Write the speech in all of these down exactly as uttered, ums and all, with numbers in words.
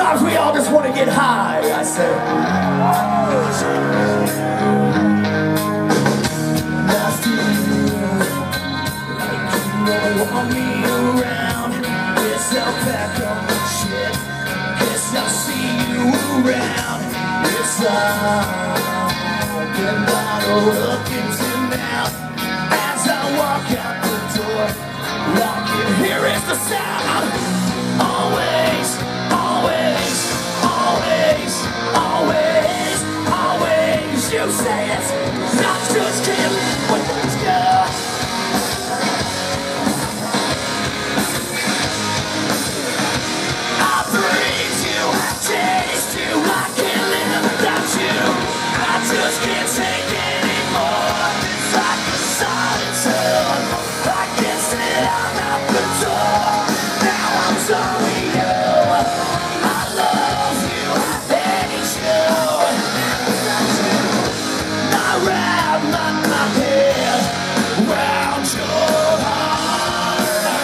Sometimes we all just want to get high, I say. I feel like you don't want me around. Guess I'll pack up my shit. Guess I'll see you around. It's all been bottled up into now. As I walk out the door, all I can hear is the sound. Always, always, always, always, always. You say it, not just can't live with you. I breathe you, I taste you, I can't live without you. I just can't take anymore. It's like a solid sun. I can't sit out out the door. Now I'm done with you. I love you, I hate you. I wrap my, my head around your heart.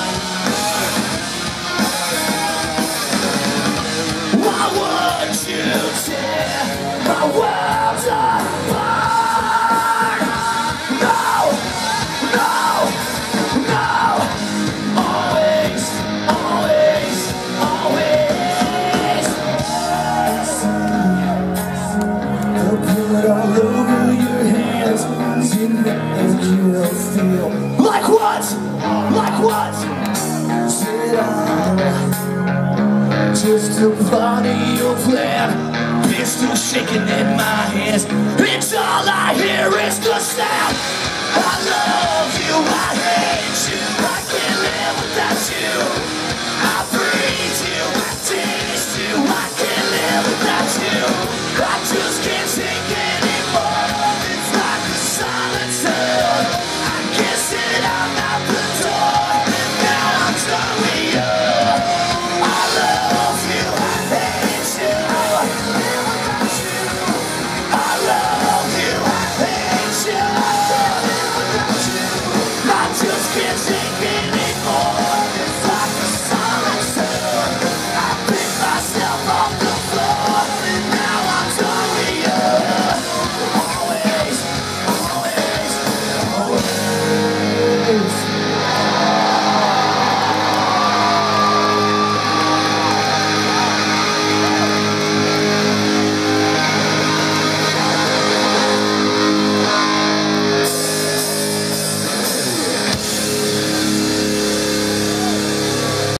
Why would you tear my world apart? No, no, no. Always, always, always. The blood all over your hands. You make you feel like what? Like what? Said I just a part of your plan. Pistol shaking in my hands. It's all I hear is the sound. I love you, I hate you. I can't live without you. I breathe you, I taste you. I can't live without you. I just can't take anymore. It's like a silent sun. I can't sit out out the door. Now I'm done with you. I love you, I hate you. I love you, I hate you. I just can't take it.